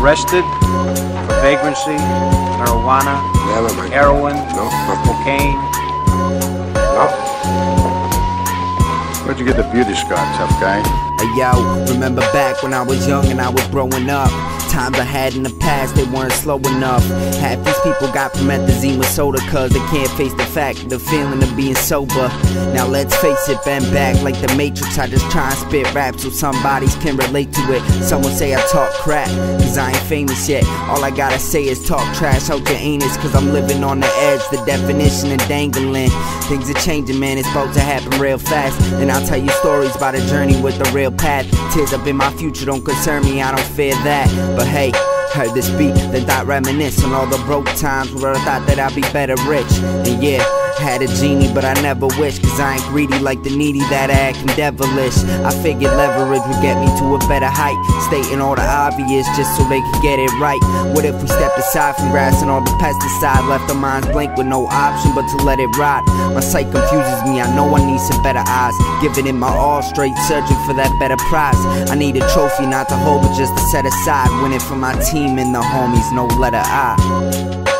arrested for vagrancy, marijuana, Never, man. heroin, No. cocaine. No. Where'd you get the beauty Scott, tough guy? Hey yo, remember back when I was young and I was growing up? Times I had in the past, they weren't slow enough. Half these people got promethazine with soda cause they can't face the fact, the feeling of being sober. Now let's face it, bend back like the Matrix. I just try and spit rap so some bodies can relate to it. Someone say I talk crap, cause I ain't famous yet. All I gotta say is talk trash out your anus, cause I'm living on the edge, the definition of dangling. Things are changing, man, it's about to happen real fast. And I'll tell you stories about a journey with the real path. Tears up in my future don't concern me, I don't fear that. But hey, heard this beat, then thought reminisce on all the broke times where I thought that I'd be better rich. And yeah, had a genie but I never wish, cause I ain't greedy like the needy that I acting devilish. I figured leverage would get me to a better height, stating all the obvious just so they could get it right. What if we stepped aside from grass and all the pesticide, left our minds blank with no option but to let it rot? My sight confuses me, I know I need some better eyes, giving it my all straight, searching for that better prize. I need a trophy not to hold but just to set aside, winning for my team and the homies, no letter I.